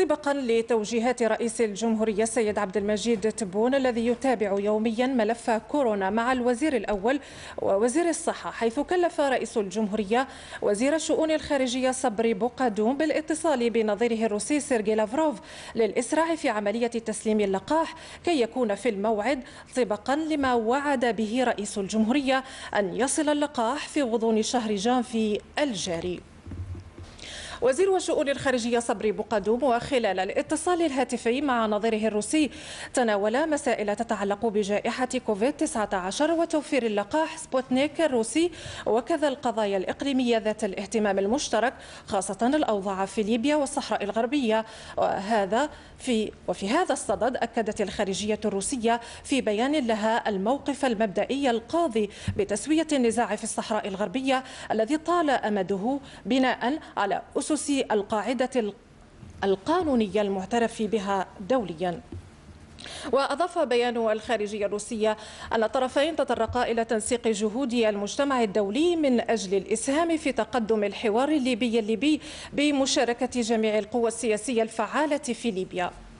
طبقا لتوجيهات رئيس الجمهورية السيد عبد المجيد تبون الذي يتابع يوميا ملف كورونا مع الوزير الأول ووزير الصحة، حيث كلف رئيس الجمهورية وزير الشؤون الخارجية صبري بوقادوم بالاتصال بنظيره الروسي سيرجي لافروف للإسراع في عملية تسليم اللقاح كي يكون في الموعد، طبقا لما وعد به رئيس الجمهورية أن يصل اللقاح في غضون شهر جانفي الجاري. وزير الشؤون الخارجية صبري بوقادوم وخلال الاتصال الهاتفي مع نظيره الروسي تناول مسائل تتعلق بجائحة كوفيد-19 وتوفير اللقاح سبوتنيك الروسي، وكذا القضايا الإقليمية ذات الاهتمام المشترك، خاصة الأوضاع في ليبيا والصحراء الغربية. وفي هذا الصدد أكدت الخارجية الروسية في بيان لها الموقف المبدئي القاضي بتسوية النزاع في الصحراء الغربية الذي طال أمده بناء على أسس القاعدة القانونية المعترف بها دوليا. وأضاف بيان الخارجية الروسية أن الطرفين تطرقا إلى تنسيق جهود المجتمع الدولي من أجل الإسهام في تقدم الحوار الليبي بمشاركة جميع القوى السياسية الفعالة في ليبيا.